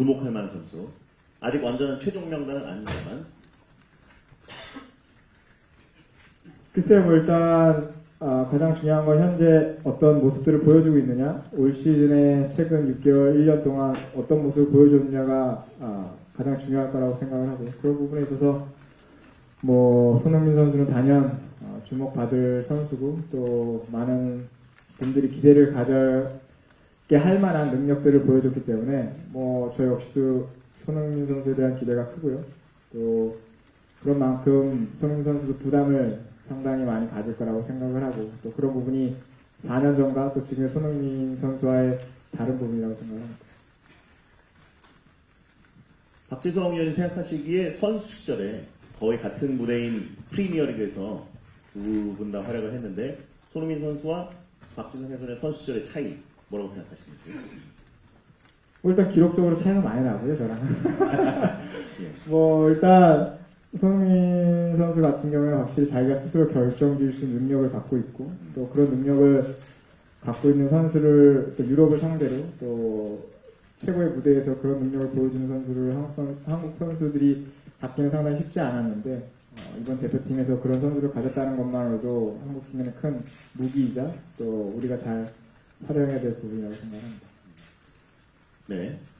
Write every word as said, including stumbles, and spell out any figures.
주목할 만한 선수. 아직 완전한 최종 명단은 아닙니다만. 글쎄요, 뭐 일단 아, 가장 중요한 건 현재 어떤 모습들을 보여주고 있느냐, 올 시즌에 최근 육 개월, 일 년 동안 어떤 모습을 보여줬느냐가 아, 가장 중요할 거라고 생각을 하고, 그런 부분에 있어서 뭐 손흥민 선수는 단연 어, 주목받을 선수고, 또 많은 분들이 기대를 가져게 할 만한 능력들을 보여줬기 때문에 뭐 저 역시도 손흥민 선수에 대한 기대가 크고요. 또 그런 만큼 손흥민 선수도 부담을 상당히 많이 가질 거라고 생각을 하고, 또 그런 부분이 사 년 전과 또 지금의 손흥민 선수와의 다른 부분이라고 생각합니다. 박지성 의원이 생각하시기에 선수 시절에 거의 같은 무대인 프리미어리그에서 두 분 다 활약을 했는데, 손흥민 선수와 박지성 해설의 선수 시절의 차이 뭐라고 생각하시는지? 뭐 일단 기록적으로 차이가 많이 나고요, 저랑. 뭐 일단 손흥민 선수 같은 경우에는 확실히 자기가 스스로 결정 지을 수 있는 능력을 갖고 있고, 또 그런 능력을 갖고 있는 선수를 또 유럽을 상대로 또 최고의 무대에서 그런 능력을 보여주는 선수를 한국, 선, 한국 선수들이 갖기는 상당히 쉽지 않았는데, 어, 이번 대표팀에서 그런 선수를 가졌다는 것만으로도 한국 팀에는 큰 무기이자 또 우리가 잘 활용해야 될 부분이라고 생각합니다. 네.